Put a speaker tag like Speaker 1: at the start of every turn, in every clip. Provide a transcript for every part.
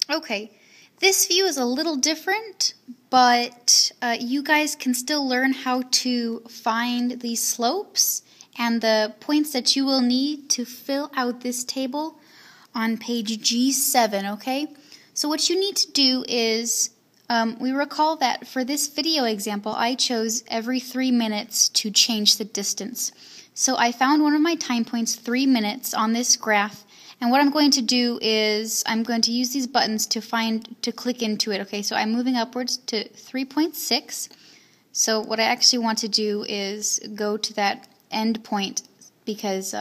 Speaker 1: Okay, this view is a little different, but you guys can still learn how to find these slopes and the points that you will need to fill out this table on page G7, okay? So what you need to do is, we recall that for this video example, I chose every 3 minutes to change the distance. So I found one of my time points, 3 minutes, on this graph. And what I'm going to do is I'm going to use these buttons to click into it. Okay, so I'm moving upwards to 3.6. So what I actually want to do is go to that end point because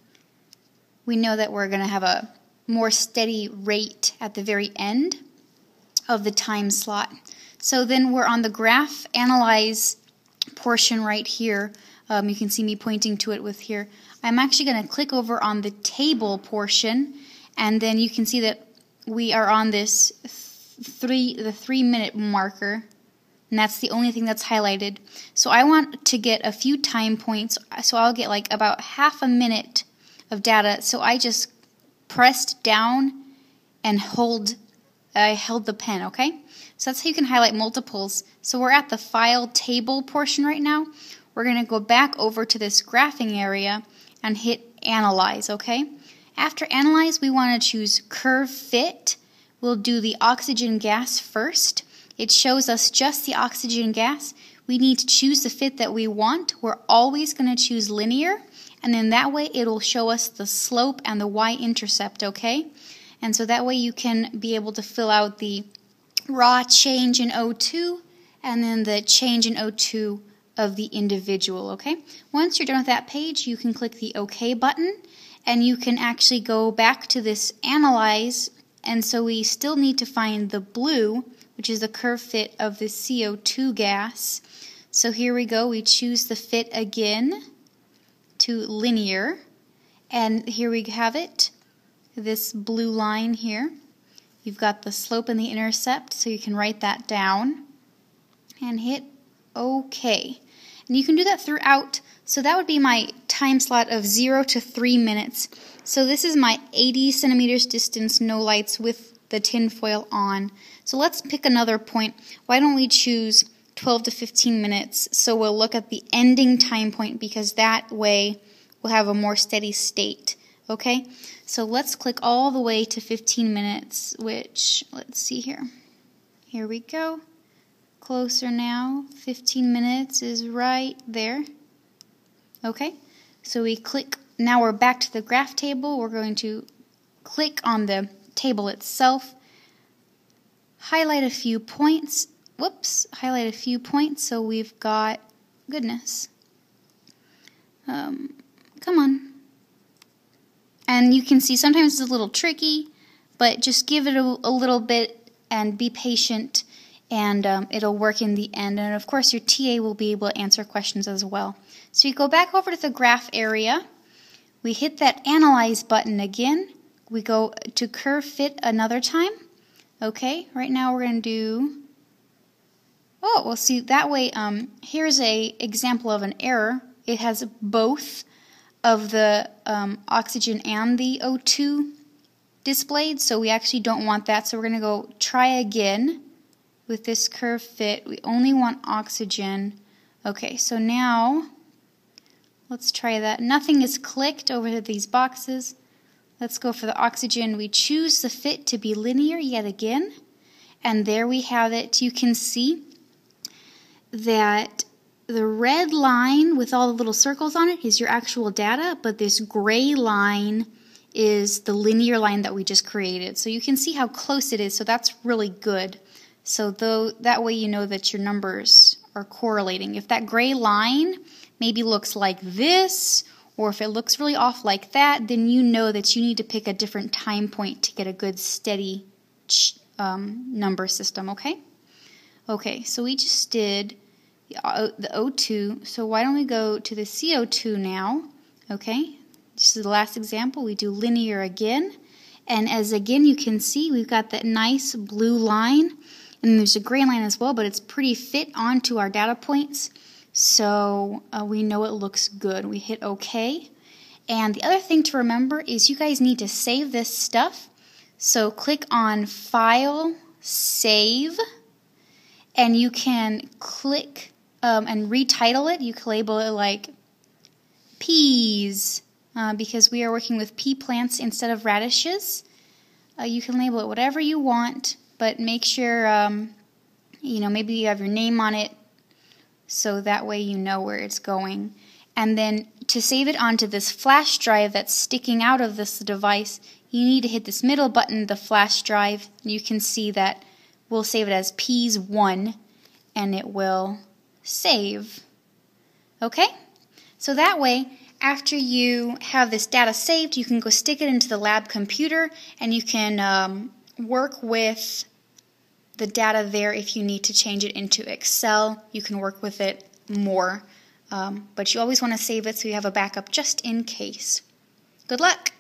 Speaker 1: we know that we're going to have a more steady rate at the very end of the time slot. So then we're on the graph analyze portion right here. You can see me pointing to it with here. I'm actually going to click over on the table portion, and then you can see that we are on this the 3 minute marker, and that's the only thing that's highlighted. So I want to get a few time points, so I'll get like about half a minute of data. So I just pressed down and I held the pen, okay? So that's how you can highlight multiples. So we're at the file table portion right now. We're going to go back over to this graphing area and hit analyze, okay? After analyze, we want to choose curve fit. We'll do the oxygen gas first. It shows us just the oxygen gas. We need to choose the fit that we want. We're always going to choose linear, and then that way it'll show us the slope and the y-intercept, okay? And so that way you can be able to fill out the raw change in O2 and then the change in O2 of the individual, okay? Once you're done with that page, you can click the OK button, and you can actually go back to this analyze, and so we still need to find the blue, which is the curve fit of the CO2 gas. So here we go, we choose the fit again to linear, and here we have it, this blue line here. You've got the slope and the intercept, so you can write that down and hit OK. And you can do that throughout. So that would be my time slot of 0 to 3 minutes. So this is my 80 centimeters distance, no lights, with the tinfoil on. So let's pick another point. Why don't we choose 12 to 15 minutes? So we'll look at the ending time point, because that way we'll have a more steady state. Okay? So let's click all the way to 15 minutes, which, let's see here. Here we go. Closer now. 15 minutes is right there. Okay, so we click. Now we're back to the graph table. We're going to click on the table itself, highlight a few points. Whoops, highlight a few points. So we've got, goodness, come on. And you can see sometimes it's a little tricky, but just give it a little bit and be patient, and it'll work in the end. And of course your TA will be able to answer questions as well. So we go back over to the graph area, we hit that analyze button again, we go to curve fit another time. Okay, right now we're going to do, oh, well, see, that way, here's a example of an error. It has both of the oxygen and the O2 displayed, so we actually don't want that. So we're going to go try again with this curve fit. We only want oxygen. Okay, so now let's try that. Nothing is clicked over these boxes. Let's go for the oxygen. We choose the fit to be linear yet again, and there we have it. You can see that the red line with all the little circles on it is your actual data, but this gray line is the linear line that we just created. So you can see how close it is, so that's really good. So that way you know that your numbers are correlating. If that gray line maybe looks like this, or if it looks really off like that, then you know that you need to pick a different time point to get a good steady number system, okay? Okay, so we just did the O2, so why don't we go to the CO2 now, okay? This is the last example. We do linear again, and as again you can see, we've got that nice blue line, and there's a gray line as well, but it's pretty fit onto our data points, so we know it looks good. We hit OK, and the other thing to remember is you guys need to save this stuff. So click on File, Save, and you can click and retitle it. You can label it like peas because we are working with pea plants instead of radishes. You can label it whatever you want, but make sure, maybe you have your name on it so that way you know where it's going. And then to save it onto this flash drive that's sticking out of this device, you need to hit this middle button, the flash drive. You can see that we'll save it as Peas1 and it will save. Okay? So that way, after you have this data saved, you can go stick it into the lab computer and you can work with the data there. If you need to change it into Excel, you can work with it more. But you always want to save it so you have a backup just in case. Good luck!